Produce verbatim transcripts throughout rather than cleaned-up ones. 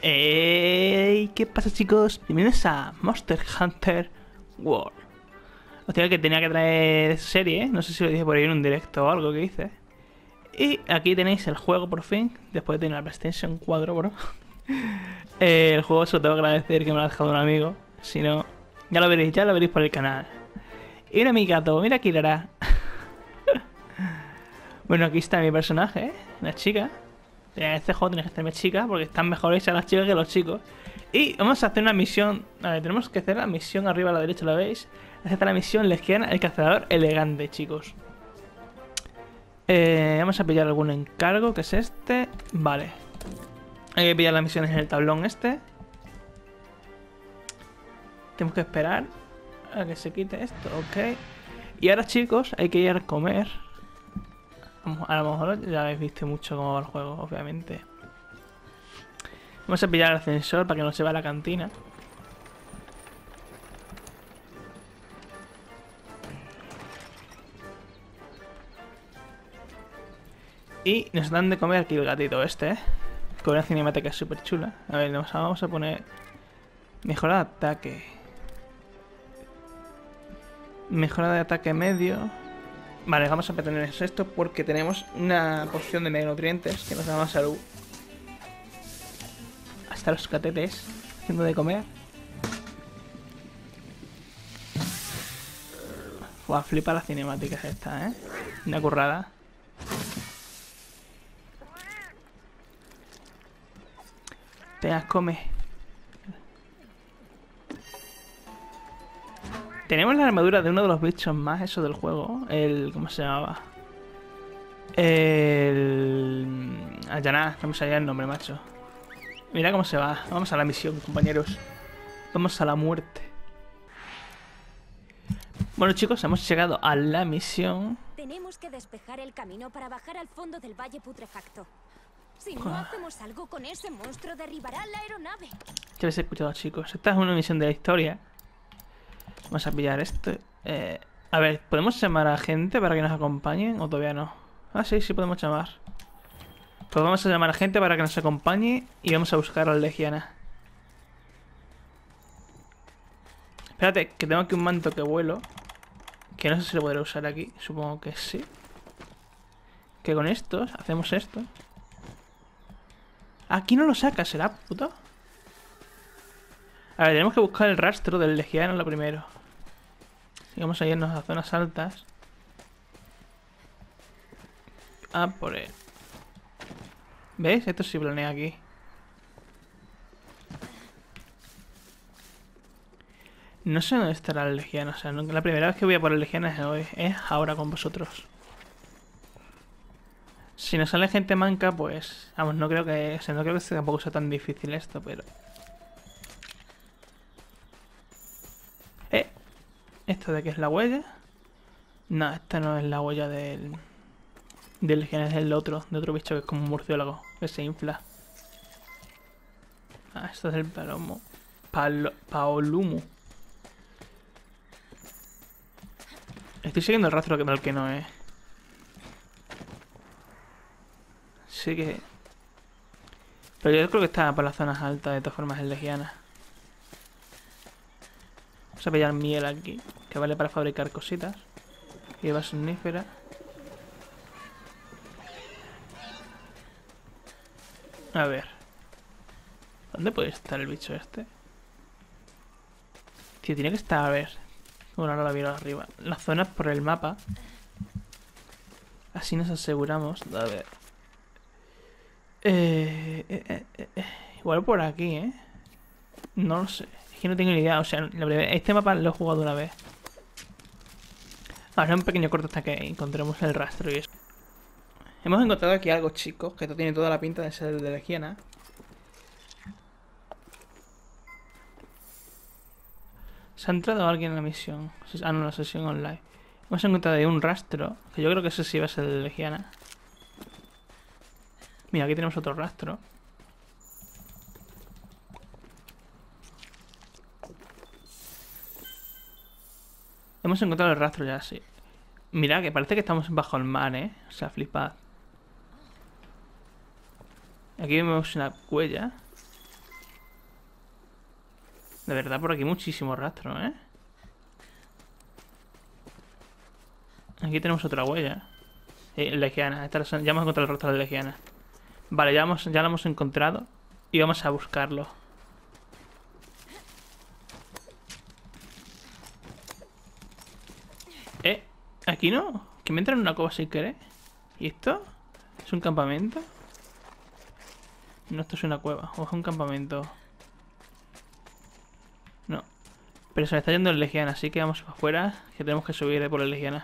Hey, ¿qué pasa, chicos? Bienvenidos a Monster Hunter World. Os digo que tenía que traer serie, ¿eh? No sé si lo dije por ahí en un directo o algo que hice. Y aquí tenéis el juego por fin, después de tener la PlayStation cuatro, bro. eh, el juego se lo tengo que agradecer que me lo ha dejado un amigo. Si no, ya lo veréis, ya lo veréis por el canal. Y mira mi gato, mira Kirara. Bueno, aquí está mi personaje, ¿eh? La chica. En este juego tienes que hacerme chicas porque están mejor hechas las chicas que los chicos. Y vamos a hacer una misión. A ver, tenemos que hacer la misión arriba a la derecha, ¿lo veis? Esta es la misión Legiana, el cazador elegante, chicos. Eh, vamos a pillar algún encargo, que es este. Vale. Hay que pillar las misiones en el tablón este. Tenemos que esperar a que se quite esto, ok. Y ahora, chicos, hay que ir a comer. A lo mejor ya habéis visto mucho cómo va el juego, obviamente. Vamos a pillar el ascensor para que nos lleve a la cantina. Y nos dan de comer aquí el gatito este, ¿eh? Con una cinemática súper chula. A ver, vamos a poner... Mejora de ataque. Mejora de ataque medio. Vale, vamos a pretender esto porque tenemos una porción de meganutrientes que nos da más salud. Hasta los catetes haciendo de comer. Buah, flipa las cinemáticas esta, ¿eh? Una currada. Venga, come. Tenemos la armadura de uno de los bichos más eso del juego. El... ¿Cómo se llamaba? El... Ayaná, no me salía el nombre, macho. Mira cómo se va. Vamos a la misión, compañeros. Vamos a la muerte. Bueno, chicos, hemos llegado a la misión. Tenemos que despejar el camino para bajar al fondo del valle putrefacto. Si no hacemos algo con ese monstruo, derribará la aeronave. Ya habéis escuchado, chicos. Esta es una misión de la historia. Vamos a pillar esto. Eh, a ver, ¿podemos llamar a gente para que nos acompañen o todavía no? Ah, sí, sí podemos llamar. Pues vamos a llamar a gente para que nos acompañe y vamos a buscar a la Legiana. Espérate, que tengo aquí un manto que vuelo. Que no sé si lo podré usar aquí. Supongo que sí. Que con estos hacemos esto. Aquí no lo saca, ¿será puto? A ver, tenemos que buscar el rastro del Legiano lo primero. Y vamos a irnos a zonas altas. Ah, por él. ¿Veis? Esto sí planea aquí. No sé dónde estará el Legiano. O sea, no, la primera vez que voy a por el Legiano es hoy. Es ahora con vosotros. Si nos sale gente manca, pues... Vamos, no creo que... O sea, no creo que tampoco sea tan difícil esto, pero... Eh... ¿Esto de qué es la huella? No, esta no es la huella del... Del Legiano, es el otro. De otro bicho que es como un murciélago. Que se infla. Ah, esto es el palomo. Palo... Paolumu. Estoy siguiendo el rastro que tal que no es. Sí que... Pero yo creo que está por las zonas altas, de todas formas, en Legiana. Vamos a pillar miel aquí, que vale para fabricar cositas. Hierba somnífera. A ver. ¿Dónde puede estar el bicho este? Tío, tiene que estar, a ver. Bueno, ahora la miro arriba. Las zonas por el mapa. Así nos aseguramos. A ver. Eh, eh, eh, eh, igual por aquí, ¿eh? No lo sé. Es que no tengo ni idea. O sea, la verdad, este mapa lo he jugado una vez. Ahora un pequeño corto hasta que encontremos el rastro y eso. Hemos encontrado aquí algo, chicos, que esto tiene toda la pinta de ser de Legiana. Se ha entrado alguien en la misión. Ah, no, en la sesión online. Hemos encontrado ahí un rastro, que yo creo que eso sí va a ser de Legiana. Mira, aquí tenemos otro rastro. Hemos encontrado el rastro ya, sí. Mira, que parece que estamos bajo el mar, ¿eh? O sea, flipad. Aquí vemos una huella. De verdad, por aquí muchísimo rastro, ¿eh? Aquí tenemos otra huella. Eh, legiana. Esta la- ya hemos encontrado el rastro de legiana. Vale, ya, hemos, ya lo hemos encontrado. Y vamos a buscarlo. Eh, aquí no. Que me entra en una cueva sin querer. ¿Y esto? ¿Es un campamento? No, esto es una cueva. O es un campamento. No. Pero se me está yendo el legiana, así que vamos para afuera. Que tenemos que subir eh, por el legiana.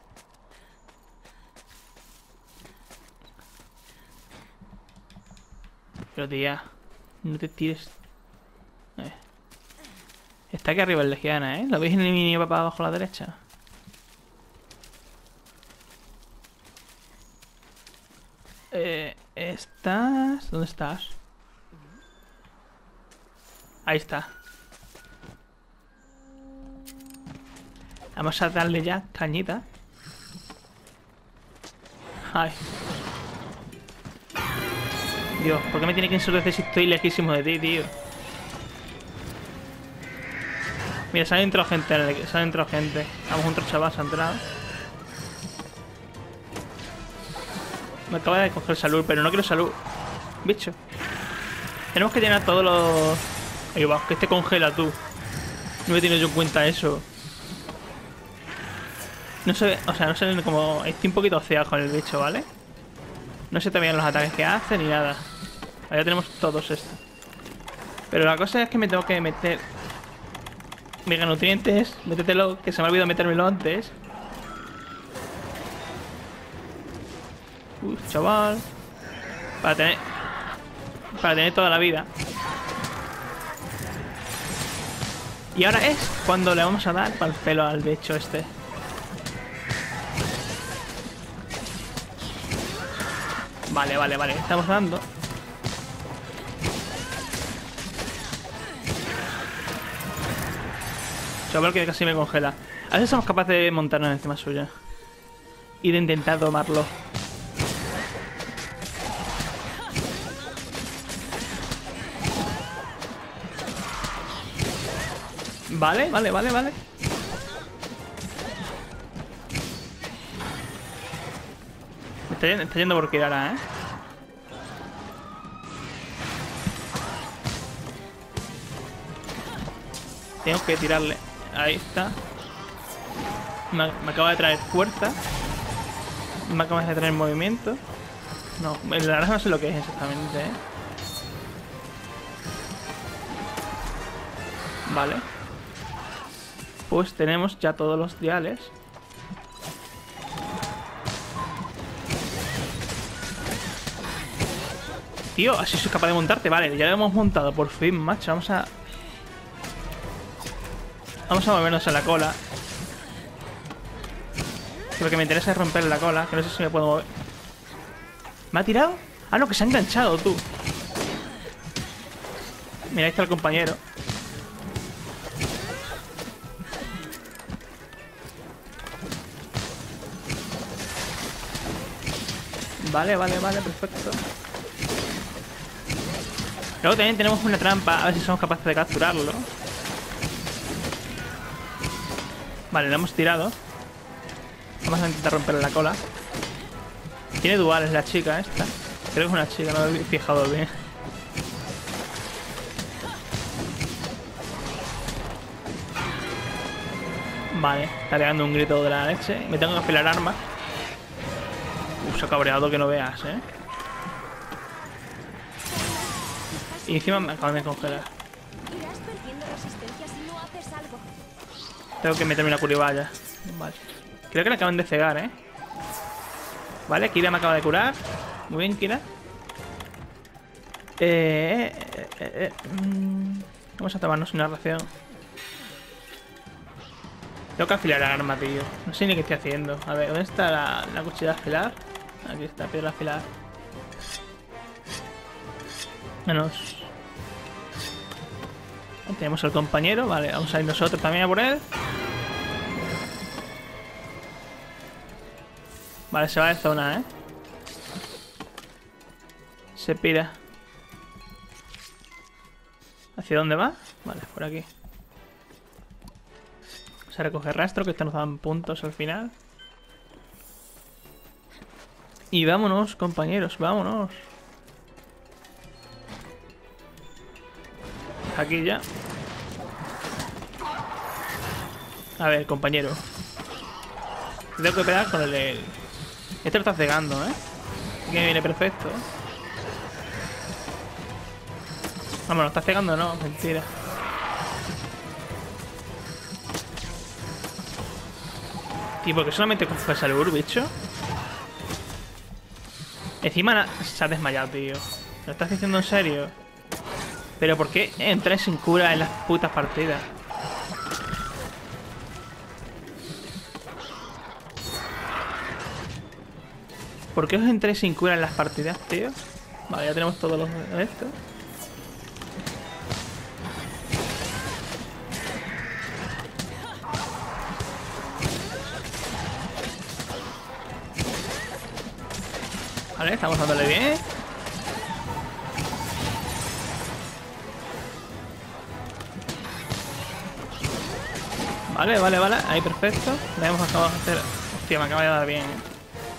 Pero tía, no te tires. Eh. Está aquí arriba el legiana, ¿eh? ¿Lo veis en el mini mapa abajo a la derecha? Eh, ¿Estás? ¿Dónde estás? Ahí está. Vamos a darle ya cañita. Ay. Dios, ¿por qué me tiene que ensordecer si estoy lejísimo de ti, tío? Mira, se han entrado gente, se han entrado gente. Vamos, otro chaval se ha entrado. Me acaba de coger salud, pero no quiero salud. Bicho. Tenemos que llenar todos los... Ahí va, que este congela tú. No me he tenido yo en cuenta eso. No sé, o sea, no sé cómo... Estoy un poquito oceado con el bicho, ¿vale? No sé también los ataques que hace ni nada. Ya tenemos todos estos. Pero la cosa es que me tengo que meter... Mega nutrientes, métetelo, que se me ha olvidado metérmelo antes. Uy, chaval. Para tener... Para tener toda la vida. Y ahora es cuando le vamos a dar para el pelo al bicho este. Vale, vale, vale. Estamos dando. Chaval, que casi me congela. A ver si somos capaces de montarnos encima suya. Y de intentar domarlo. Vale, vale, vale, vale. Me está, yendo, está yendo por Kirara, ¿eh? Tengo que tirarle. Ahí está. Me, me acaba de traer fuerza. Me acaba de traer movimiento. No, la verdad no sé lo que es exactamente, ¿eh? Vale. Pues tenemos ya todos los diales. Tío, así soy capaz de montarte. Vale, ya lo hemos montado por fin, macho. Vamos a... Vamos a movernos en la cola. Lo que me interesa es romper la cola, que no sé si me puedo mover. ¿Me ha tirado? Ah, no, que se ha enganchado, tú. Mira, ahí está el compañero. Vale, vale, vale, perfecto. Luego también tenemos una trampa, a ver si somos capaces de capturarlo. Vale, lo hemos tirado. Vamos a intentar romperle la cola. Tiene duales la chica esta. Creo que es una chica, no me he fijado bien. Vale, está pegando un grito de la leche. Me tengo que afilar armas. Uf, se ha cabreado que no veas, eh. Y encima me acaban de congelar. Irás perdiendo resistencia si no haces algo. Tengo que meterme una curiballa. Vale. Creo que le acaban de cegar, eh. Vale, Kira me acaba de curar. Muy bien, Kira. Eh, eh, eh, eh, mm, Vamos a tomarnos una ración. Tengo que afilar el arma, tío. No sé ni qué estoy haciendo. A ver, ¿dónde está la, la cuchilla de afilar? Aquí está, piedra de afilar. Menos. Ahí tenemos al compañero. Vale, vamos a ir nosotros también a por él. Vale, se va de zona, ¿eh? Se pira. ¿Hacia dónde va? Vale, por aquí. Vamos a recoger rastro, que esto nos dan puntos al final. Y vámonos, compañeros, vámonos. Aquí ya. A ver, compañero. Tengo que pegar con el... el... Este lo está cegando, ¿eh? Aquí me viene perfecto. Vamos, ¿lo está cegando o no? Mentira. Tío, ¿por qué solamente coge salud, bicho? Encima se ha desmayado, tío. ¿Lo estás diciendo en serio? ¿Pero por qué entras sin cura en las putas partidas? ¿Por qué os entréis sin cura en las partidas, tío? Vale, ya tenemos todos los de estos. Vale, estamos dándole bien. Vale, vale, vale. Ahí perfecto. Le hemos acabado de hacer... Hostia, me acaba de dar bien, ¿eh?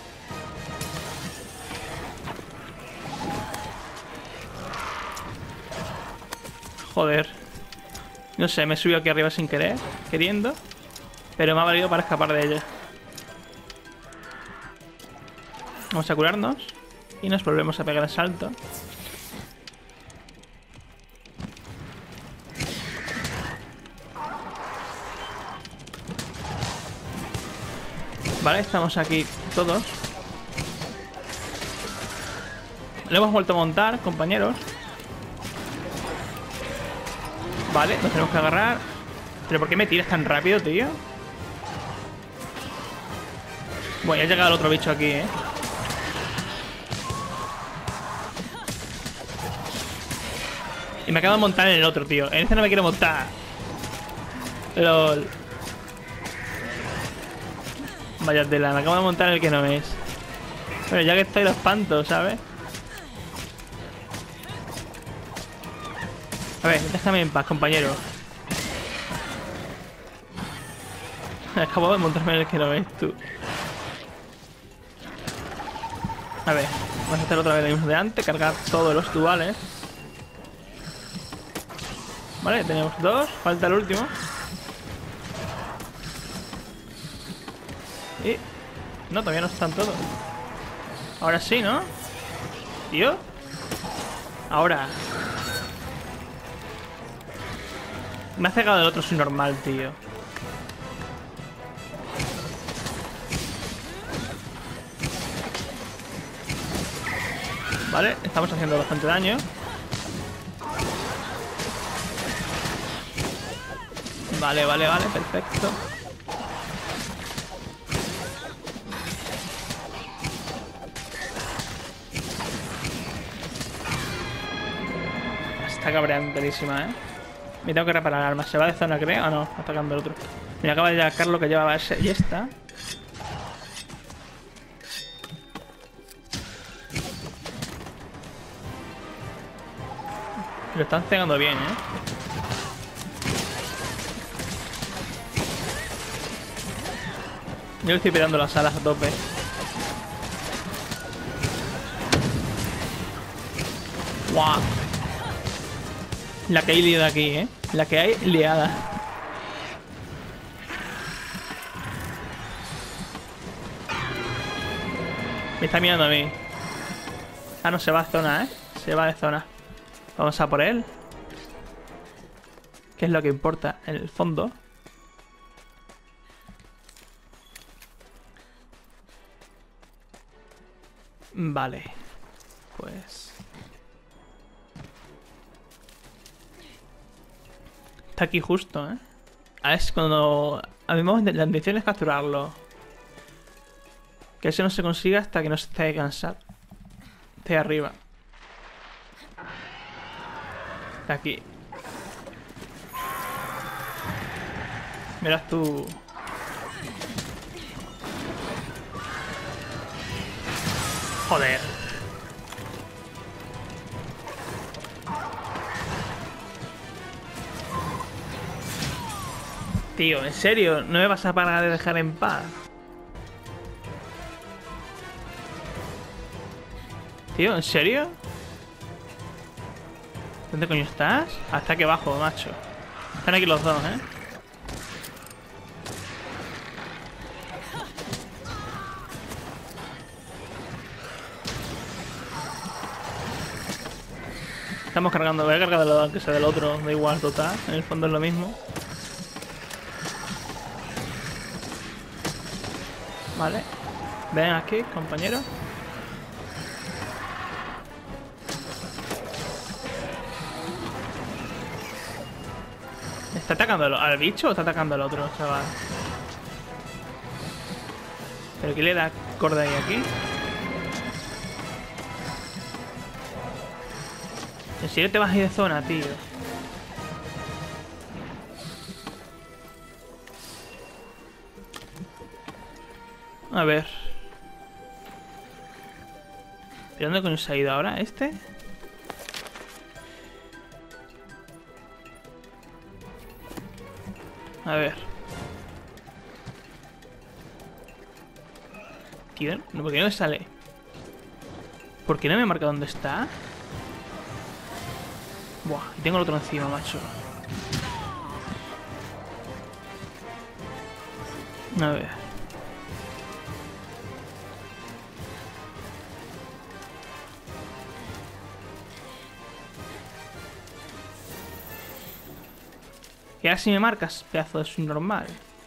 Joder. No sé, me he subido aquí arriba sin querer, queriendo. Pero me ha valido para escapar de ella. Vamos a curarnos. Y nos volvemos a pegar el salto. Vale, estamos aquí todos. Lo hemos vuelto a montar, compañeros. Vale, nos tenemos que agarrar. ¿Pero por qué me tiras tan rápido, tío? Bueno, ya ha llegado el otro bicho aquí, ¿eh? Y me acabo de montar en el otro, tío. En este no me quiero montar. LOL. Vaya tela, me acabo de montar en el que no es. Bueno, ya que estoy lo espanto, ¿sabes? A ver, déjame en paz, compañero. Acabo de montarme en el que no ves, tú. A ver, vamos a hacer otra vez lo mismo de antes. Cargar todos los duales. Vale, tenemos dos. Falta el último. Y... No, todavía no están todos. Ahora sí, ¿no? Tío. Ahora. Me ha cegado el otro sin normal, tío. Vale, estamos haciendo bastante daño. Vale, vale, vale, perfecto. Está cabreanterísima, ¿eh? Me tengo que reparar armas. ¿Se va de zona, creo? Ah, no, está atacando el otro. Mira, acaba de llegar lo que llevaba ese y esta. Lo están cegando bien, ¿eh? Yo le estoy pegando las alas a tope. ¡Guau! La que hay liada aquí, ¿eh? La que hay liada. Me está mirando a mí. Ah, no, se va de zona, ¿eh? Se va de zona. Vamos a por él. ¿Qué es lo que importa en el fondo? Vale. Pues... Está aquí justo, ¿eh? Ah, es cuando... A mí la intención es capturarlo. Que eso no se consiga hasta que no se esté cansado. Esté arriba. Está aquí. Verás tú... Joder. Tío, ¿en serio? ¿No me vas a parar de dejar en paz? Tío, ¿en serio? ¿Dónde coño estás? Hasta aquí abajo, macho. Están aquí los dos, ¿eh? Estamos cargando, voy a cargar de lo que sea del otro, da igual, total. En el fondo es lo mismo. Vale. Ven aquí, compañero. ¿Está atacando al, al bicho o está atacando al otro, chaval? ¿Pero qué le da corda ahí aquí? ¿En serio te vas a ir de zona, tío? A ver. ¿Pero dónde coño se ha ido ahora? ¿Este? A ver. Tío, ¿por qué no me sale? ¿Por qué no me marca dónde está? Buah, y tengo el otro encima, macho. A ver. Y ahora sí me marcas, pedazo de subnormal.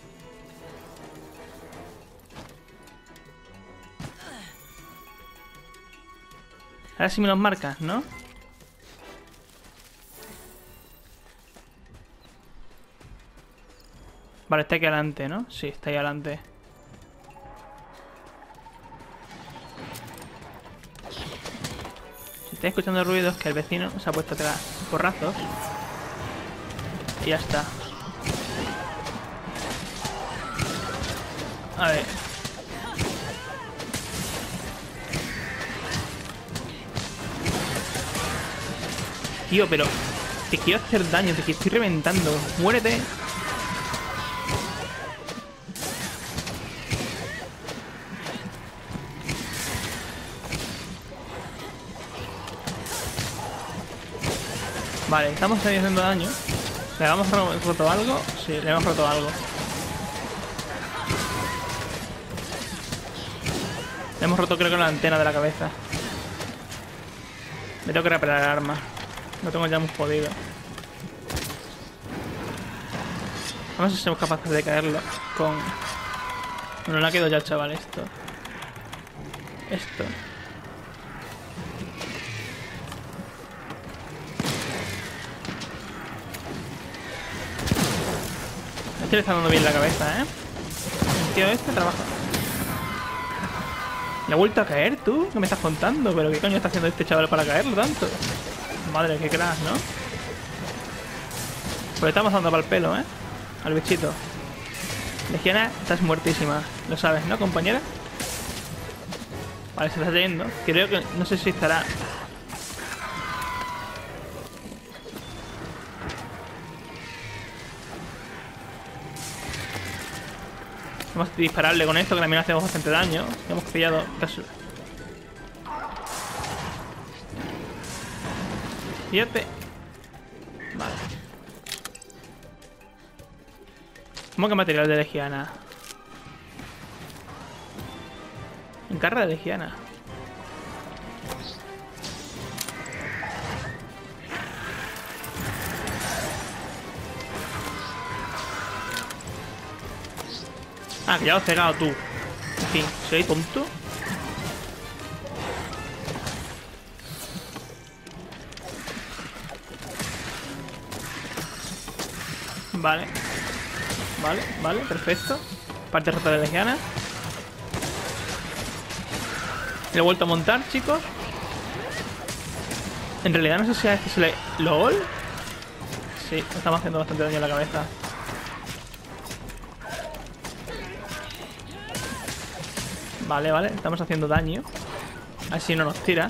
Ahora sí me los marcas, ¿no? Vale, está aquí adelante, ¿no? Sí, está ahí adelante. Si estáis escuchando ruidos, que el vecino se ha puesto a tirar porrazos. Y ya está. A ver. Tío, pero te quiero hacer daño, te estoy reventando. Muérete. Vale, estamos ahí haciendo daño. ¿Le hemos roto algo? Sí, le hemos roto algo. Le hemos roto creo que la antena de la cabeza. Me tengo que reparar el arma. Lo tengo ya muy jodido. Vamos a ver si somos capaces de caerlo con... Bueno, no ha quedado ya el chaval esto. Esto. Este le está dando bien la cabeza, ¿eh? El tío este trabaja. ¿Le ha vuelto a caer, tú? ¿Qué me estás contando? ¿Pero qué coño está haciendo este chaval para caerlo tanto? Madre, qué crack, ¿no? Pues le estamos dando para el pelo, ¿eh? Al bichito. Legiana, estás muertísima. Lo sabes, ¿no, compañera? Vale, se está yendo. Creo que... No sé si estará... Vamos a dispararle con esto, que también hacemos bastante daño. Hemos pillado casi... Fíjate. Vale. ¿Cómo que material de Legiana? Encarga de Legiana. Ah, que ya lo has pegado tú. En fin, soy tonto. Vale. Vale, vale, perfecto. Parte rota de Legiana. Le he vuelto a montar, chicos. En realidad no sé si a este se le... ¿LOL? Sí, estamos haciendo bastante daño en la cabeza. Vale, vale, estamos haciendo daño. Así no nos tira.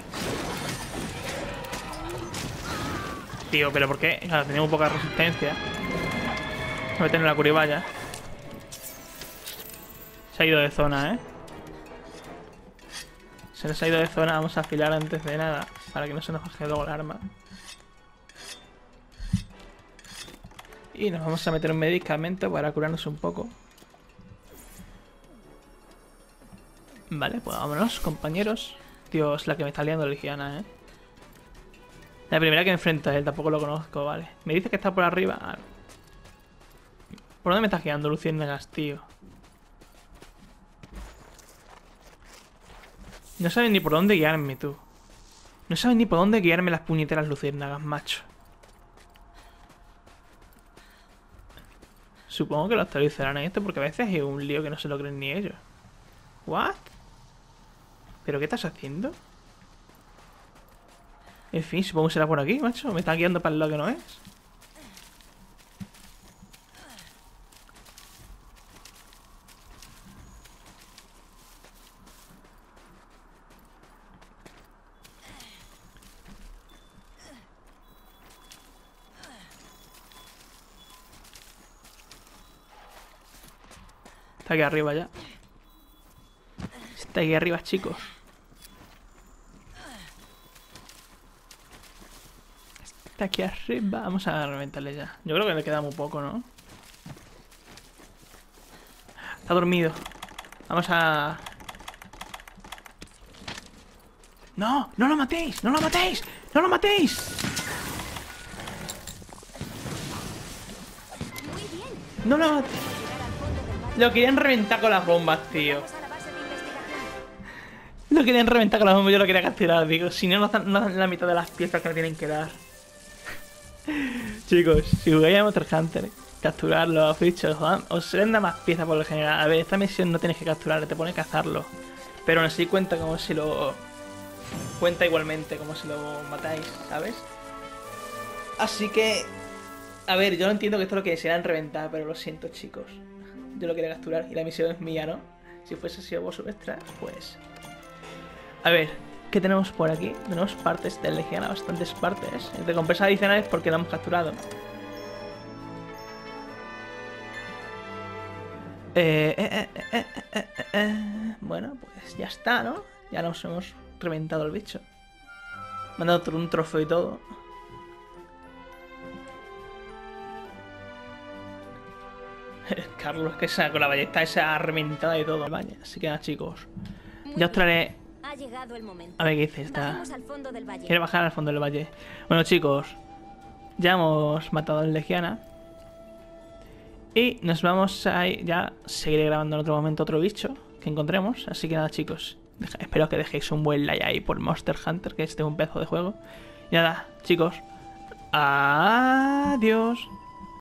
Tío, pero ¿por qué? Claro, tenemos poca resistencia. a meter en la curiballa. Se ha ido de zona, ¿eh? Se les ha ido de zona. Vamos a afilar antes de nada, para que no se nos baje luego el arma. Y nos vamos a meter un medicamento para curarnos un poco. Vale, pues vámonos, compañeros. Dios, la que me está liando Legiana, ¿eh? La primera que me enfrento a él, tampoco lo conozco, vale. Me dice que está por arriba. Ah, ¿por dónde me estás guiando, Luciérnagas, tío? No saben ni por dónde guiarme, tú. No saben ni por dónde guiarme las puñeteras luciérnagas, macho. Supongo que lo actualizarán en esto porque a veces hay un lío que no se lo creen ni ellos. ¿What? ¿Pero qué estás haciendo? En fin, supongo que será por aquí, macho. Me están guiando para el lado que no es. Está aquí arriba ya. Está aquí arriba, chicos. Está aquí arriba. Vamos a reventarle ya. Yo creo que le queda muy poco, ¿no? Está dormido. Vamos a... ¡No! ¡No lo matéis! ¡No lo matéis! ¡No lo matéis! ¡No lo matéis! Lo querían reventar con las bombas, tío. Lo querían reventar con las bombas, yo lo quería capturar, digo. Si no, no dan, no dan la mitad de las piezas que me tienen que dar. Chicos, si jugáis a Monster Hunter, capturar los bichos, os se les da más piezas por lo general. A ver, esta misión no tienes que capturar, te pone cazarlo. Pero aún así cuenta como si lo... Cuenta igualmente como si lo matáis, ¿sabes? Así que... A ver, yo no entiendo que esto lo quisieran reventar, pero lo siento, chicos. Yo lo quería capturar y la misión es mía, ¿no? Si fuese sido vos extra, pues... A ver, ¿qué tenemos por aquí? Tenemos partes de Legiana, bastantes partes. Recompensas adicionales porque lo hemos capturado. Eh, eh, eh, eh, eh, eh, eh. Bueno, pues ya está, ¿no? Ya nos hemos reventado el bicho. Me han dado un trofeo y todo. Carlos, que esa, con la ballesta esa reventada y todo. Vaya, así que nada, chicos. Ya os traeré... Ha llegado el momento. A ver qué dice esta. Bajemos al fondo del valle. Quiere bajar al fondo del valle. Bueno, chicos, ya hemos matado a Legiana. Y nos vamos a ir, ya seguiré grabando en otro momento otro bicho que encontremos. Así que nada, chicos, deja, espero que dejéis un buen like ahí por Monster Hunter, que este es un pedazo de juego. Y nada, chicos, adiós.